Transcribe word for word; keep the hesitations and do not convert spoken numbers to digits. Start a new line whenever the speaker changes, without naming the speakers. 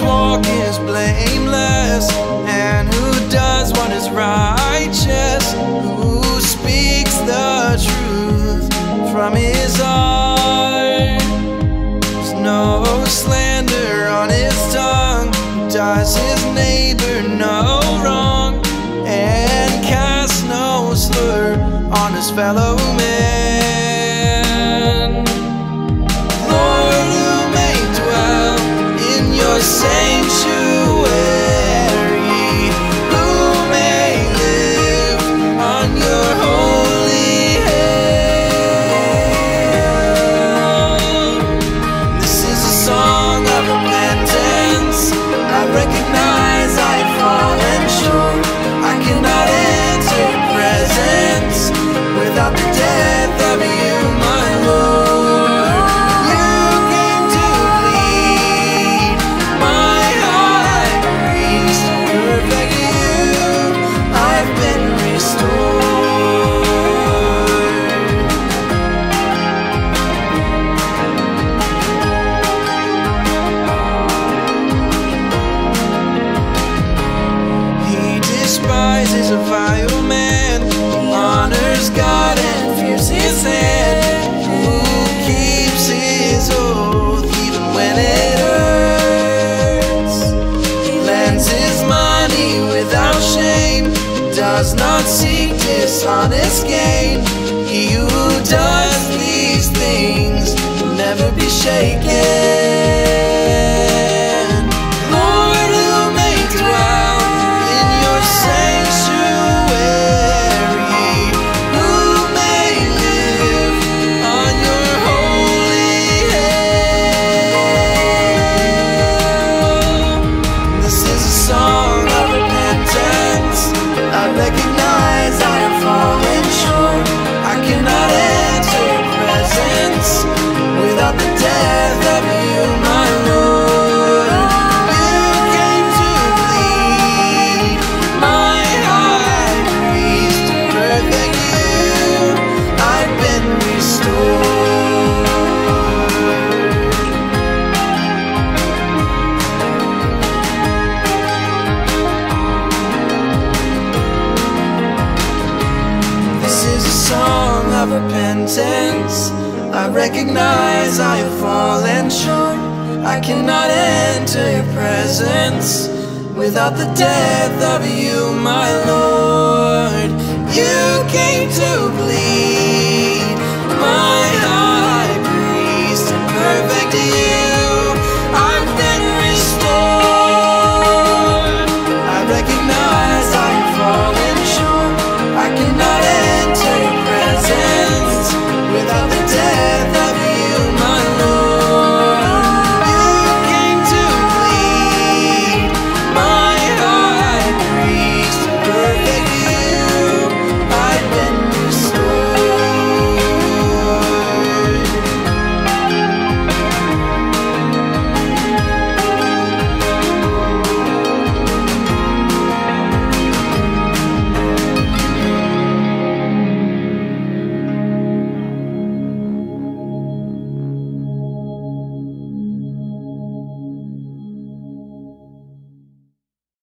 walk is blameless, and who does what is righteous, who speaks the truth from his heart. There's no slander on his tongue, does his neighbor no wrong, and casts no slur on his fellow man. Lord, who may dwell in your sanctuary, who may live on your holy hill. This is a song of repentance. I recognize I have fallen short. I cannot enter your presence without the death of you, my Lord. You came to bleed, my high priest. Perfect you, I've been restored. He despises a vile man, honors God and fears his hand, who keeps his oath even when it hurts. He lends his money without shame, does not seek dishonest gain. He who does these things will never be shaken. Lord, who may dwell in your sanctuary, who may live on your holy hill. This is a song of repentance. I recognize I have fallen short. I cannot enter your presence without the death of you, my Lord. You came to bleed, my high priest. Perfect you, I've been restored. This is a song of repentance. I recognize I have fallen short. I cannot enter your presence without the death of you, my Lord. You came to bleed, my